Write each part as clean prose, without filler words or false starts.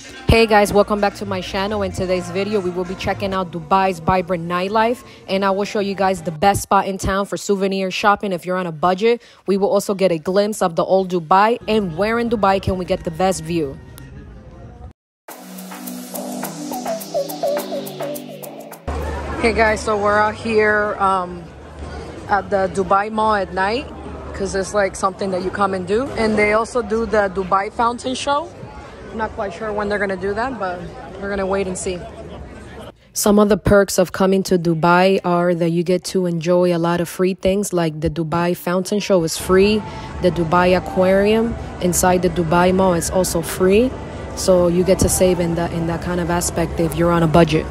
Hey guys, welcome back to my channel. In today's video we will be checking out Dubai's vibrant nightlife, and I will show you guys the best spot in town for souvenir shopping if you're on a budget. We will also get a glimpse of the old Dubai and where in Dubai can we get the best view. Hey guys, so we're out here at the Dubai Mall at night because it's like something that you come and do, and they also do the Dubai fountain show. I'm not quite sure when they're going to do that, but we're going to wait and see. Some of the perks of coming to Dubai are that you get to enjoy a lot of free things, like the Dubai fountain show is free. The Dubai aquarium inside the Dubai Mall is also free. So you get to save in that kind of aspect if you're on a budget.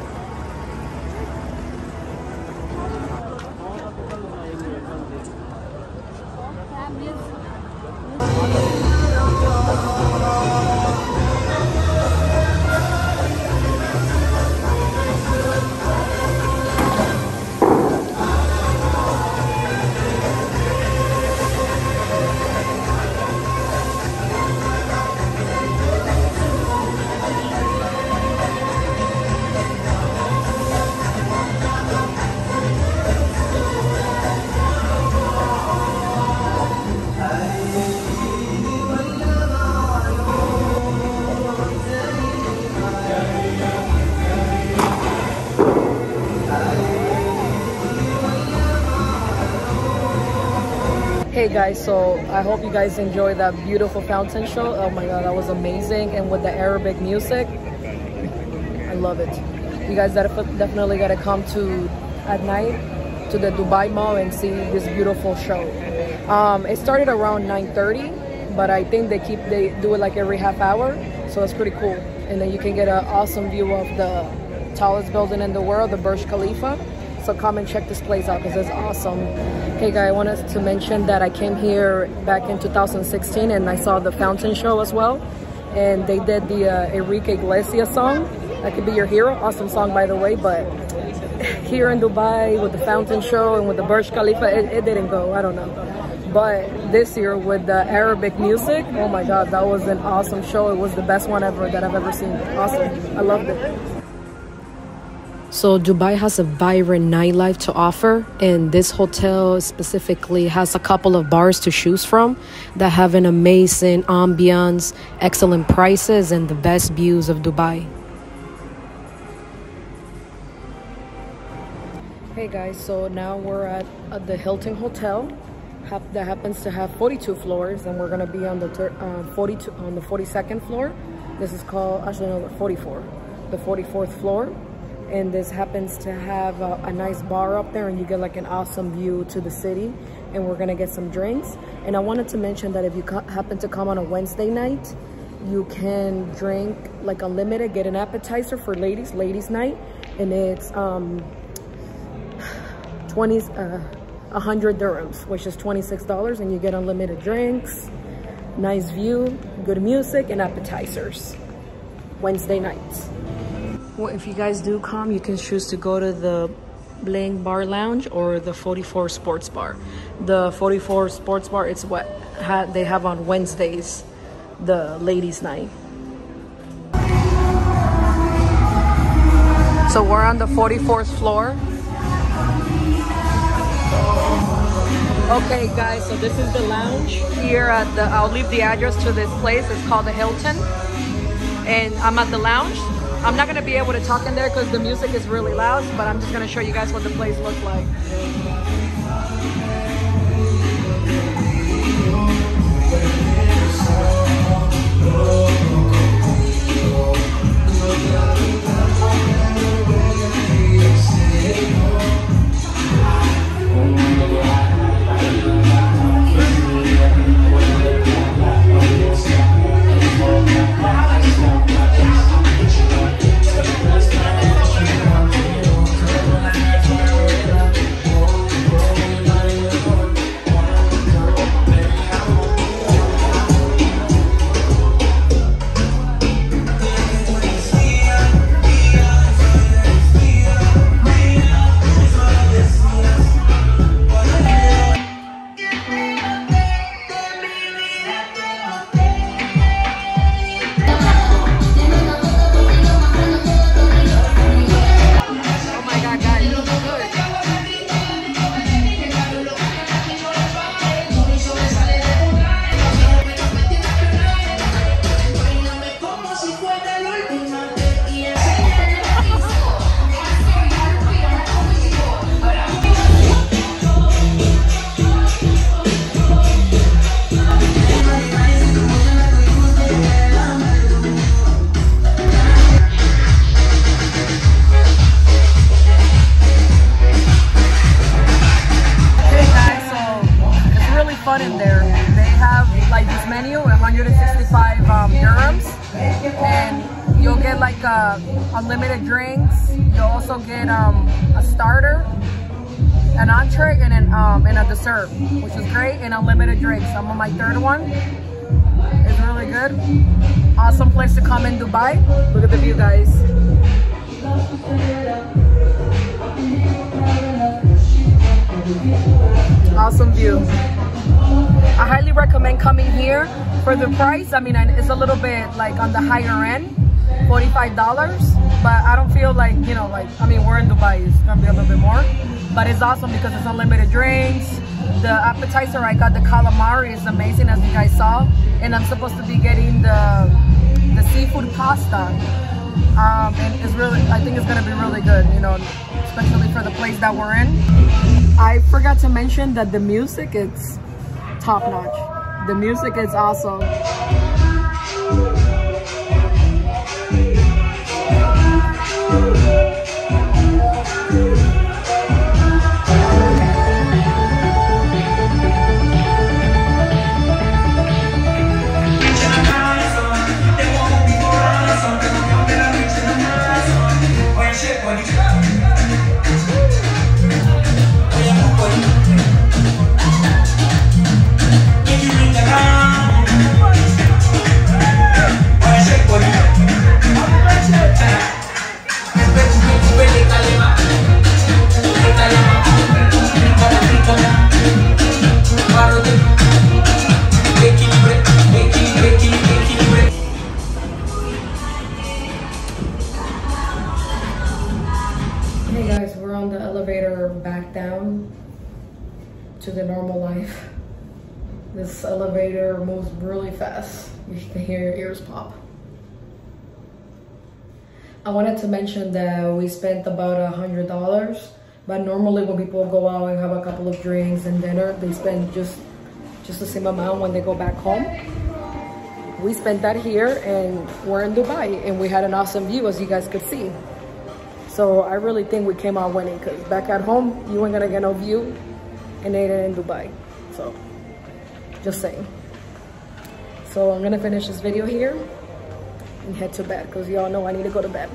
Hey guys, so I hope you guys enjoyed that beautiful fountain show. Oh my god, that was amazing. And with the Arabic music, I love it. You guys definitely gotta come to at night to the Dubai Mall and see this beautiful show. It started around 9:30, but I think they do it like every half hour, so it's pretty cool. And then you can get an awesome view of the tallest building in the world, the Burj Khalifa. So come and check this place out because it's awesome. Hey guys, I wanted to mention that I came here back in 2016 and I saw the fountain show as well. And they did the Enrique Iglesias song, That Could Be Your Hero. Awesome song, by the way. But here in Dubai with the fountain show and with the Burj Khalifa, it didn't go. I don't know. But this year with the Arabic music, oh my god, that was an awesome show. It was the best one ever that I've ever seen. Awesome. I loved it. So Dubai has a vibrant nightlife to offer, and this hotel specifically has a couple of bars to choose from that have an amazing ambiance, excellent prices, and the best views of Dubai. Hey guys, so now we're at the Hilton Hotel that happens to have 42 floors, and we're going to be on the 42nd floor. This is called, actually no, 44, the 44th floor. And this happens to have a nice bar up there, and you get like an awesome view to the city. And we're gonna get some drinks. And I wanted to mention that if you happen to come on a Wednesday night, you can drink like unlimited, get an appetizer for ladies night, and it's 100 dirhams, which is $26, and you get unlimited drinks, nice view, good music, and appetizers Wednesday nights. Well, if you guys do come, you can choose to go to the Bling Bar Lounge or the 44 Sports Bar. The 44 Sports Bar, it's what they have on Wednesdays, the ladies' night. So we're on the 44th floor. Okay guys, so this is the lounge here at the, I'll leave the address to this place. It's called the Hilton. And I'm at the lounge. I'm not going to be able to talk in there because the music is really loud, but I'm just going to show you guys what the place looks like. get like unlimited drinks. You also get a starter, an entree, and a dessert, which is great, and unlimited drinks. I'm on my third one. It's really good. Awesome place to come in Dubai. Look at the view, guys. Awesome view. I highly recommend coming here for the price. I mean, it's a little bit like on the higher end, $45, but I don't feel like, you know, like, I mean, we're in Dubai, it's gonna be a little bit more, but it's awesome because it's unlimited drinks. The appetizer, I got the calamari, is amazing, as you guys saw, and I'm supposed to be getting the seafood pasta, and it's really, I think it's gonna be really good, you know, especially for the place that we're in. I forgot to mention that the music is top notch. The music is awesome. Hey guys, we're on the elevator back down to the normal life. This elevator moves really fast. You can hear your ears pop. I wanted to mention that we spent about $100, but normally when people go out and have a couple of drinks and dinner, they spend just the same amount when they go back home. We spent that here, and we're in Dubai, and we had an awesome view, as you guys could see. So I really think we came out winning, because back at home, you ain't gonna get no view, and they did in Dubai. So, just saying. So I'm gonna finish this video here and head to bed, because y'all know I need to go to bed.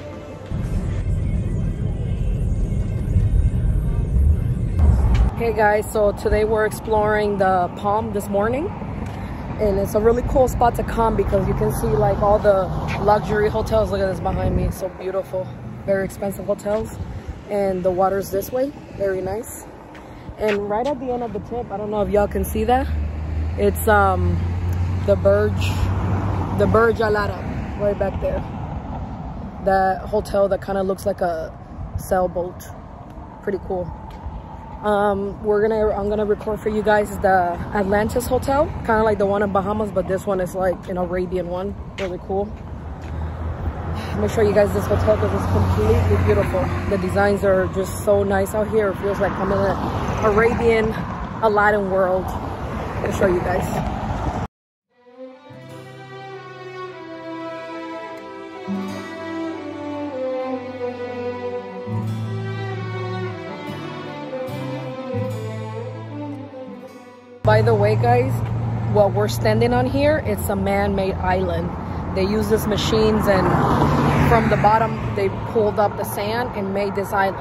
Hey guys, so today we're exploring the Palm this morning, and it's a really cool spot to come because you can see like all the luxury hotels. Look at this behind me, it's so beautiful. Very expensive hotels, and the water's this way, very nice. And right at the end of the tip, I don't know if y'all can see that, it's the Burj Al Arab right back there. That hotel that kind of looks like a sailboat, pretty cool. I'm gonna record for you guys the Atlantis hotel, kind of like the one in Bahamas, but this one is like an Arabian one, really cool. Let me show you guys this hotel because it's completely beautiful. The designs are just so nice out here. It feels like I'm in an Arabian Aladdin world. I'll show you guys. By the way, guys, what we're standing on here, it's a man-made island. They use these machines, and from the bottom they pulled up the sand and made this island.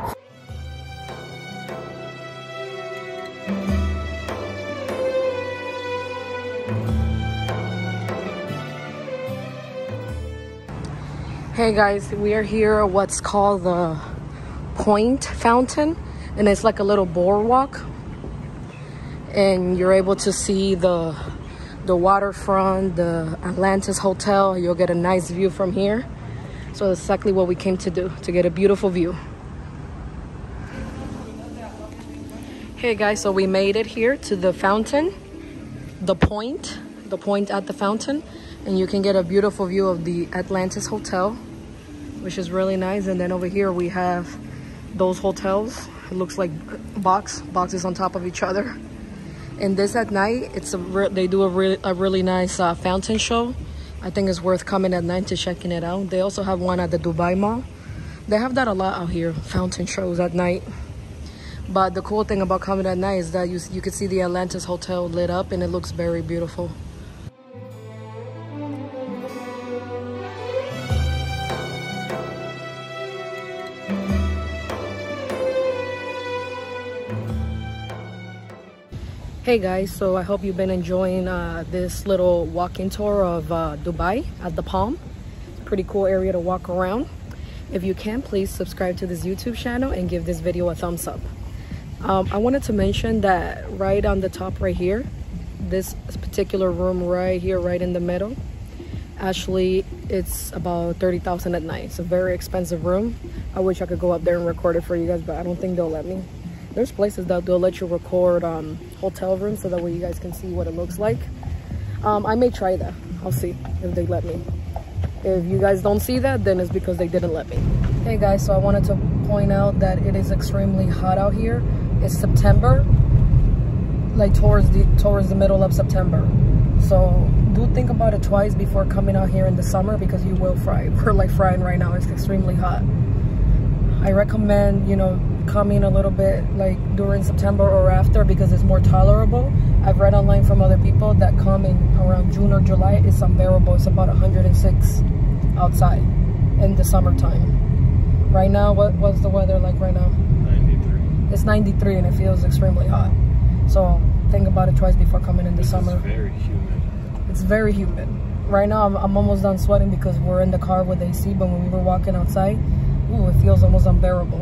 Hey guys, we are here at what's called the Point Fountain, and it's like a little boardwalk, and you're able to see the waterfront, the Atlantis hotel. You'll get a nice view from here. So that's exactly what we came to do, to get a beautiful view. Hey guys, so we made it here to the fountain, the point at the fountain, and you can get a beautiful view of the Atlantis hotel, which is really nice. And then over here we have those hotels. It looks like boxes on top of each other. And this at night, they do a really nice fountain show. I think it's worth coming at night to checking it out. They also have one at the Dubai Mall. They have that a lot out here, fountain shows at night. But the cool thing about coming at night is that you can see the Atlantis hotel lit up, and it looks very beautiful. Hey guys, so I hope you've been enjoying this little walking tour of Dubai at the Palm. Pretty cool area to walk around. If you can, please subscribe to this YouTube channel and give this video a thumbs up. I wanted to mention that right on the top right here, this particular room right here, right in the middle, actually it's about 30,000 at night. It's a very expensive room. I wish I could go up there and record it for you guys, but I don't think they'll let me. There's places that they'll let you record hotel rooms so that way you guys can see what it looks like. I may try that. I'll see if they let me. If you guys don't see that, then it's because they didn't let me. Hey guys, so I wanted to point out that it is extremely hot out here. It's September, like towards the middle of September. So do think about it twice before coming out here in the summer, because you will fry. We're like frying right now. It's extremely hot. I recommend, you know, coming a little bit like during September or after, because it's more tolerable. I've read online from other people that come in around June or July. It's unbearable. It's about 106 outside in the summertime. Right now, what's the weather like right now? 93. It's 93 and it feels extremely hot. So think about it twice before coming in the summer. It's very humid. It's very humid. Right now, I'm almost done sweating because we're in the car with AC, but when we were walking outside, ooh, it feels almost unbearable.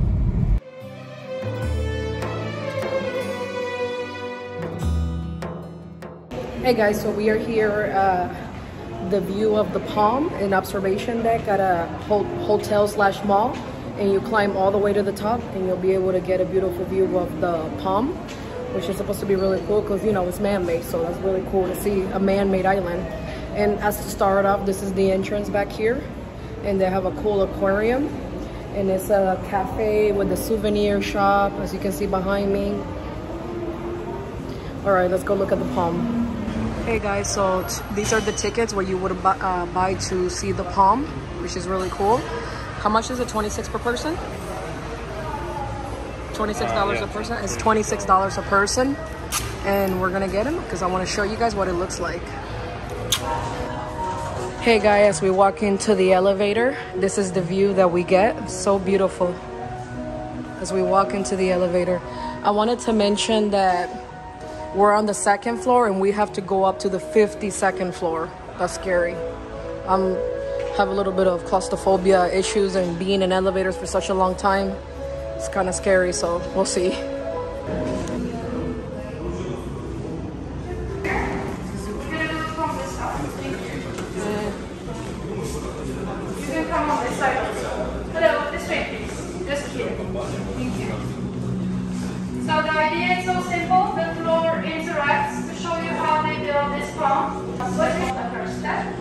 Hey guys, so we are here, the view of the Palm, an observation deck at a hotel/mall, and you climb all the way to the top and you'll be able to get a beautiful view of the Palm, which is supposed to be really cool because, you know, it's man-made, so that's really cool to see a man-made island. And as to start off, this is the entrance back here, and they have a cool aquarium, and it's a cafe with a souvenir shop, as you can see behind me. All right, let's go look at the Palm. Hey guys, so these are the tickets where you would buy to see the Palm, which is really cool. How much is it? 26 per person? $26 a person? It's $26 a person. And we're gonna get them because I want to show you guys what it looks like. Hey guys, as we walk into the elevator, this is the view that we get. It's so beautiful as we walk into the elevator. I wanted to mention that we're on the 2nd floor and we have to go up to the 52nd floor. That's scary. Have a little bit of claustrophobia issues, and being in elevators for such a long time, it's kind of scary, so we'll see. You can come on this side also. Hello, this way please. Just here. Thank you. So the idea is so simple. The floor interacts to show you how they build this palm. What is the first step?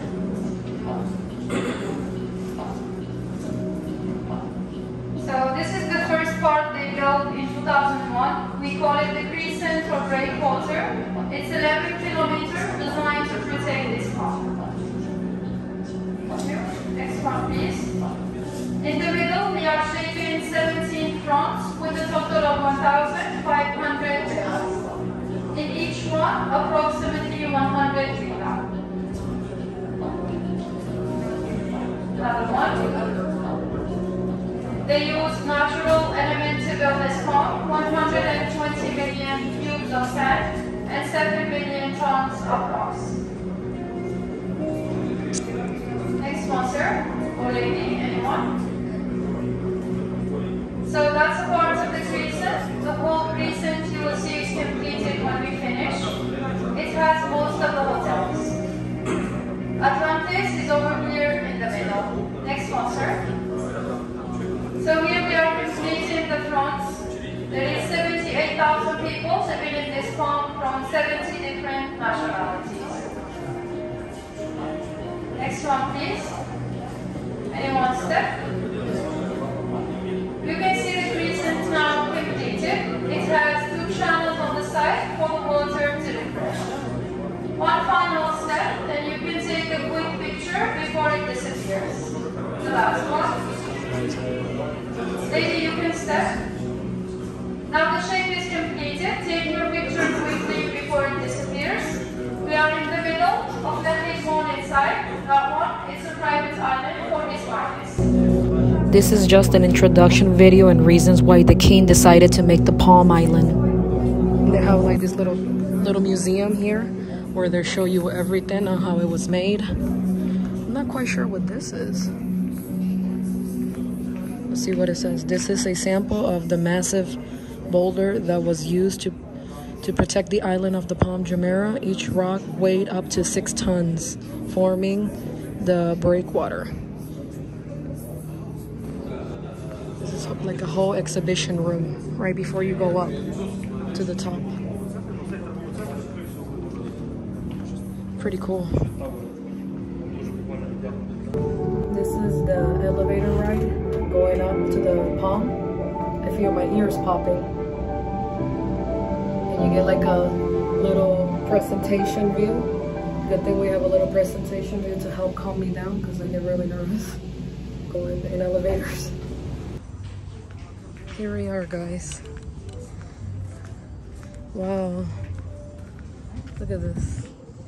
So this is the first part they built in 2001. We call it the crescent or breakwater. It's 11 kilometers designed to protect this palm. Next one, please. In the middle, we are shaping 17 fronts with a total of 1,500 pillars. In each one, approximately 100 villas. Another one. They use natural elements to build this palm, 120 million cubes of sand and 7 million tons of rocks. Next one, sir, or lady, anyone? So that's a part of the crescent. The whole crescent you will see is completed when we finish. It has most of the hotels. Atlantis is over here in the middle. Next one, sir. So here we are completing the fronts. There is 78,000 people living in this palm from 70 different nationalities. Next one, please. Anyone step? You can see the crescent now completed. It has 2 channels on the side for the water to refresh. One final step, then you can take a quick picture before it disappears. The last one. Lady, you can step. Now the shape is completed. Take your picture quickly before it disappears. We are in the middle of the big one inside. That one is a private island for his wives. This is just an introduction video and reasons why the king decided to make the Palm Island. They have like this little little museum here where they show you everything on how it was made. I'm not quite sure what this is. Let's see what it says. This is a sample of the massive boulder that was used to protect the island of the Palm Jumeirah. Each rock weighed up to 6 tons, forming the breakwater. This is like a whole exhibition room right before you go up to the top. Pretty cool. This is the elevator ride going up to the Palm. I feel my ears popping. And you get like a little presentation view. Good thing we have a little presentation view to help calm me down because I get really nervous going in elevators. Here we are, guys. Wow. Look at this.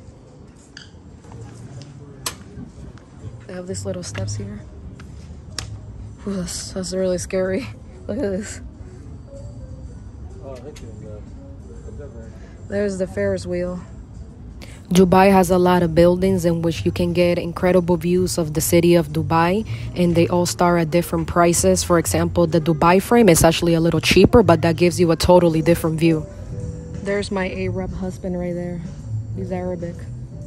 They have these little steps here. Ooh, that's really scary. Look at this. There's the Ferris wheel. Dubai has a lot of buildings in which you can get incredible views of the city of Dubai, and they all start at different prices. For example, the Dubai frame is actually a little cheaper, but that gives you a totally different view. There's my Arab husband right there. He's Arabic.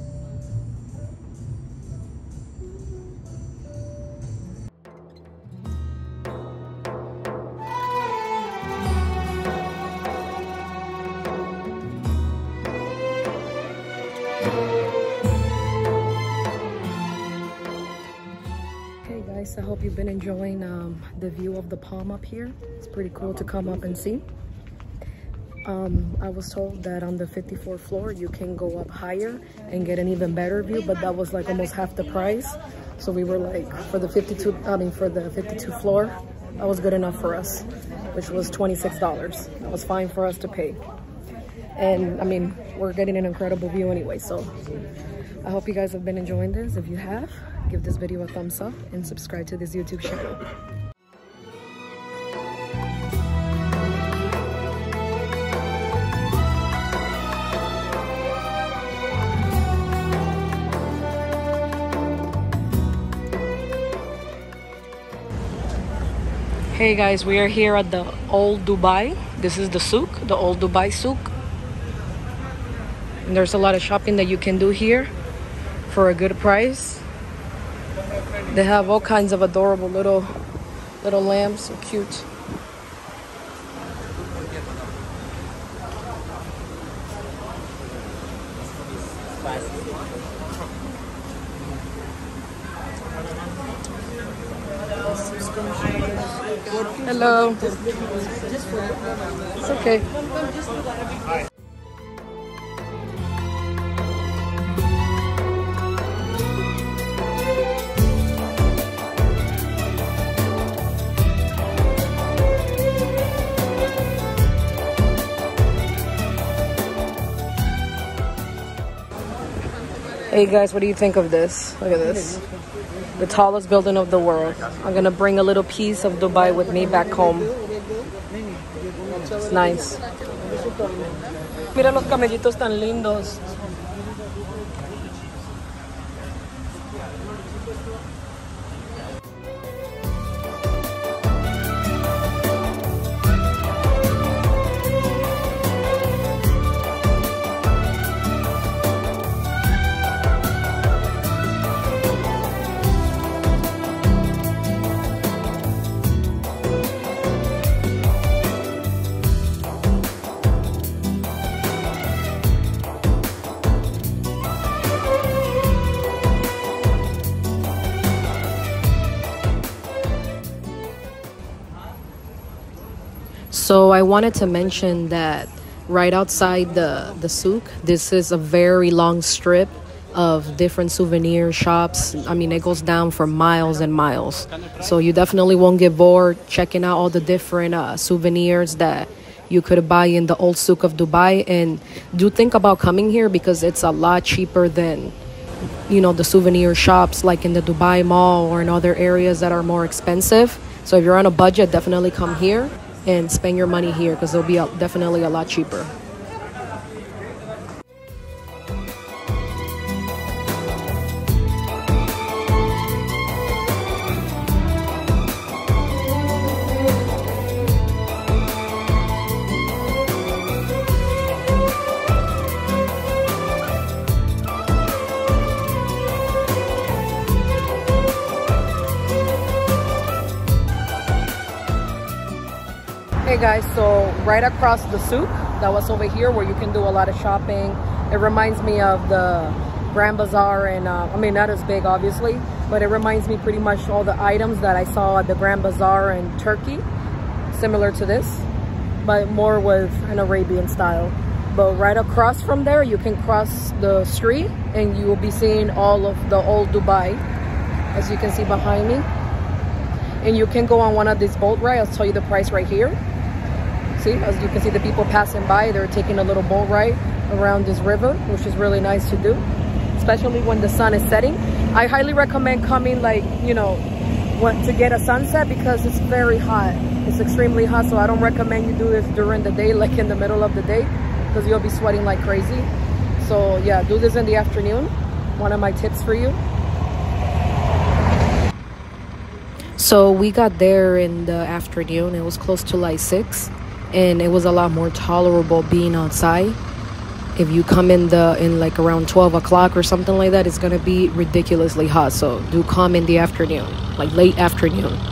I hope you've been enjoying the view of the Palm up here. It's pretty cool to come up and see. I was told that on the 54th floor you can go up higher and get an even better view, but that was like almost half the price. So we were like, for the 52th floor, that was good enough for us, which was $26. That was fine for us to pay. And I mean, we're getting an incredible view anyway, so I hope you guys have been enjoying this. If you have, give this video a thumbs up and subscribe to this YouTube channel. Hey guys, we are here at the Old Dubai. This is the Souk, the Old Dubai Souk. And there's a lot of shopping that you can do here for a good price. They have all kinds of adorable little lambs, so cute. Hello. It's okay. Hey guys, what do you think of this? Look at this. The tallest building of the world. I'm gonna bring a little piece of Dubai with me back home. It's nice. Mira los camellitos tan lindos. So I wanted to mention that right outside the souk, this is a very long strip of different souvenir shops. I mean, it goes down for miles and miles. So you definitely won't get bored checking out all the different souvenirs that you could buy in the old souk of Dubai. And do think about coming here because it's a lot cheaper than, you know, the souvenir shops like in the Dubai Mall or in other areas that are more expensive. So if you're on a budget, definitely come here and spend your money here because it'll be definitely a lot cheaper. Hey guys, so right across the Souk, that was over here where you can do a lot of shopping. It reminds me of the Grand Bazaar, and I mean, not as big obviously, but it reminds me pretty much all the items that I saw at the Grand Bazaar in Turkey, similar to this, but more with an Arabian style. But right across from there, you can cross the street and you will be seeing all of the old Dubai, as you can see behind me. And you can go on one of these boat rides. I'll tell you the price right here. See, as you can see the people passing by, they're taking a little boat ride around this river, which is really nice to do, especially when the sun is setting. I highly recommend coming, like, you know, to get a sunset, because it's very hot. It's extremely hot, so I don't recommend you do this during the day, like in the middle of the day, because you'll be sweating like crazy. So yeah, do this in the afternoon. One of my tips for you. So we got there in the afternoon. It was close to like 6, and it was a lot more tolerable being outside. If you come in like around 12 o'clock or something like that, it's gonna be ridiculously hot. So do come in the afternoon, like late afternoon.